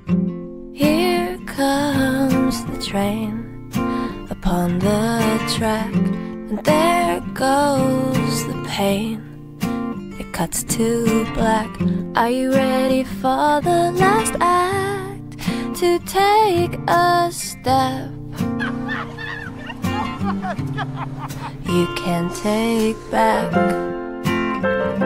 Here comes the train upon the track, and there goes the pain. It cuts to black. Are you ready for the last act? To take a step you can't take back.